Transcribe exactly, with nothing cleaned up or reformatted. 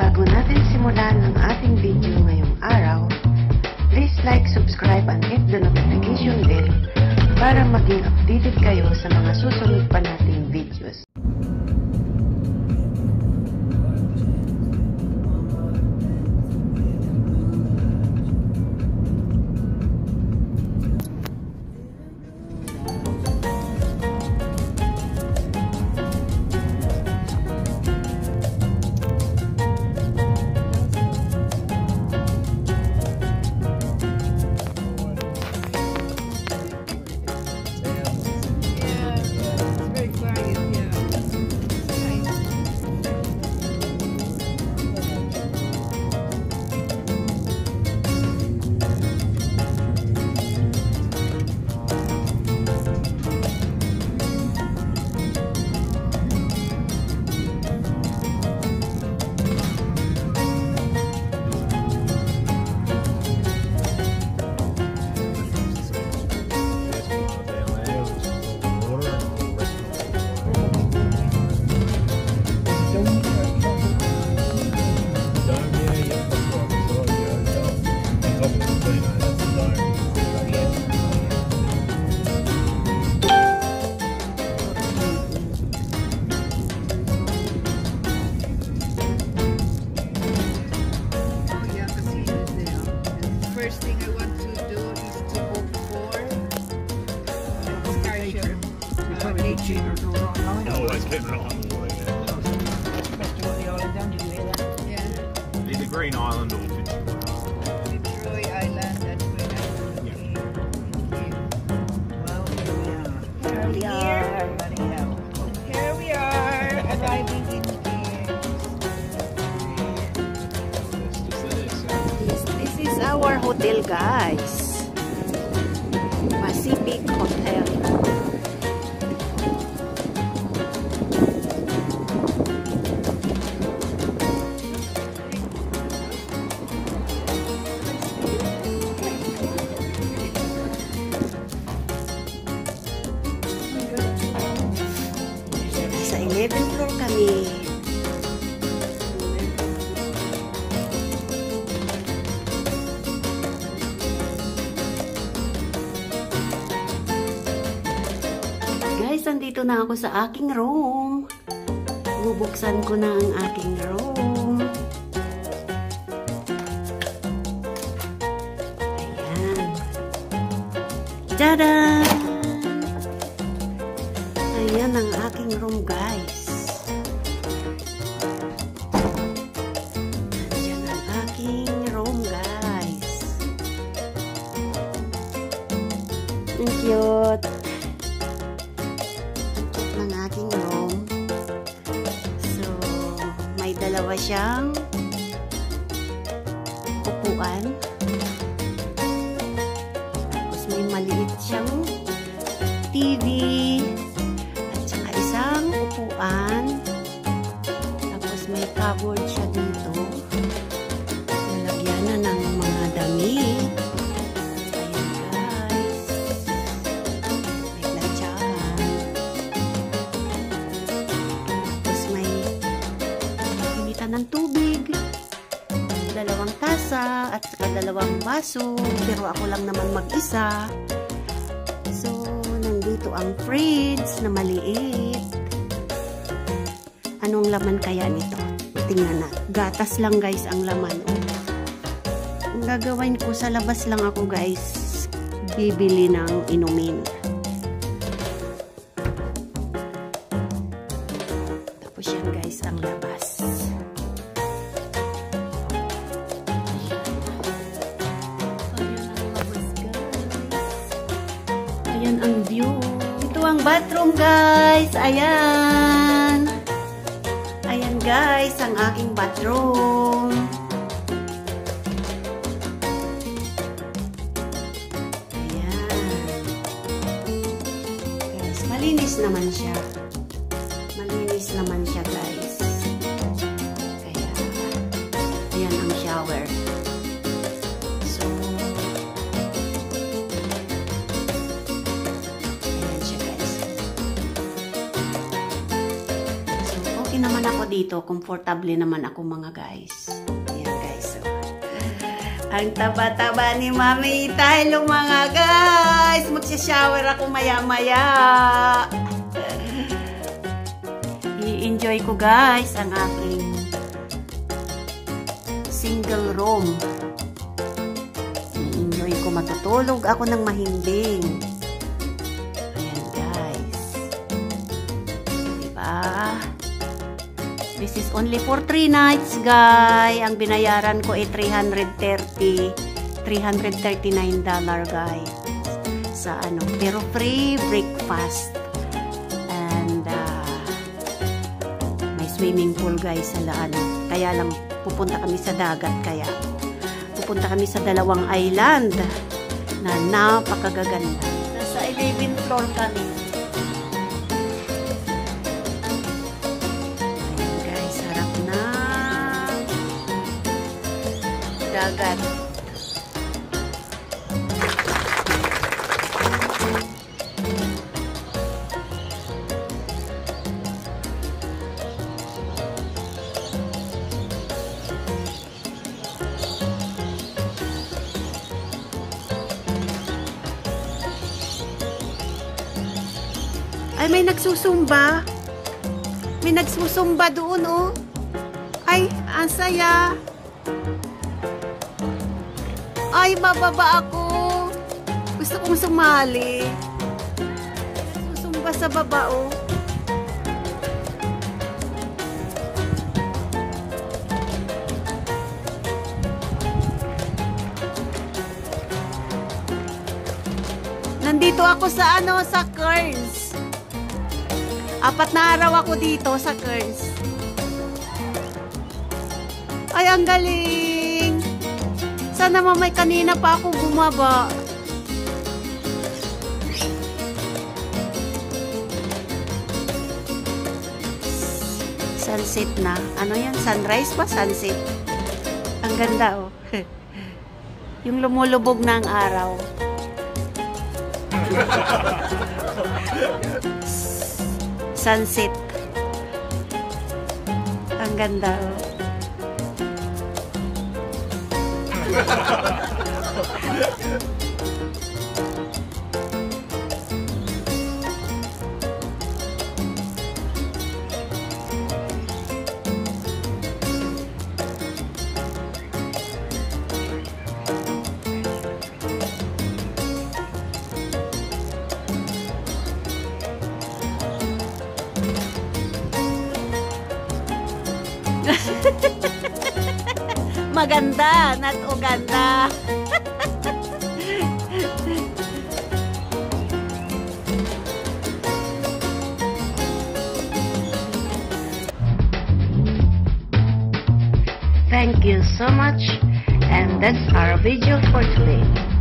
Bago natin simulan ang ating video ngayong araw, please like, subscribe, and hit the notification bell para maging updated kayo sa mga susunod pa nating videos. First thing I want to do is to hope for excursion. Uh, nature. Always kept it on the way there. Festival the Island down, did you hear that? Yeah. Either Green Island or Fitzroy. Fitzroy Island, that's where I want to be. Well, here we are. Here we are. Bloody hell. Here we are, arriving in Cairns. This, this is our hotel, guys. Pacific Hotel. Sa eleventh floor kami. Guys, andito na ako sa aking room. Bubuksan ko na ang aking room. Ayan. Tada! Ayan ang aking room, guys. Ayan ang aking room, guys. Ang cute. Ng aking room. So, may dalawa siyang upuan. Tapos may maliit siyang T V. At saka isang upuan. Tapos may cupboard siya dito. Lalagyan na ng mga damit. Ayan, guys. May platsahan. Tapos may initan ng tubig, dalawang tasa, at saka dalawang baso. Pero ako lang naman mag-isa. So, nandito ang fridge na maliit. Anong laman kaya nito? Tingnan na. Gatas lang, guys, ang laman. Oh. Ang gagawin ko, sa labas lang ako, guys, bibili ng inumin. Tapos yan, guys, ang labas. Ayan ang labas, guys. Ayan ang view. Ito ang bathroom, guys. Ayan. Ayan, guys, ang aking bathroom. Malinis naman siya. Malinis naman siya, guys. Kaya, ayan ang shower. So, ayan siya, guys. So, okay naman ako dito, komportable naman ako mga guys. Ayan guys. So. Ang taba-taba ni Mami Hello mga guys. Magsha-shower ako maya-maya. I-enjoy ko guys ang aking single room. I-enjoy ko, matutulog ako ng mahimbing. Ayan guys. Diba? This is only for three nights guys. Ang binayaran ko ay three hundred thirty, three hundred thirty-nine dollars guys. Sa ano, pero free breakfast. And uh, may swimming pool guys sa laan. Kaya lang pupunta kami sa dagat, kaya pupunta kami sa dalawang island na napakagaganda. Nasa eleventh floor kami. Ayan guys, harap na dagat. Ay, may nagsusumba. May nagsusumba doon, oh. Ay, ang saya. Ay, bababa ako. Gusto kong sumali. Susumba sa baba, oh. Nandito ako sa ano, sa Cairns. Apat na araw ako dito sa Cairns. Ay, ang galing! Sana mamay kanina pa ako bumaba. Sunset na. Ano yan? Sunrise pa? Sunset. Ang ganda, oh. Yung lumulubog na ang araw. Sunset. Ang ganda, oh. Maganda, not Uganda. Thank you so much, and that's our video for today.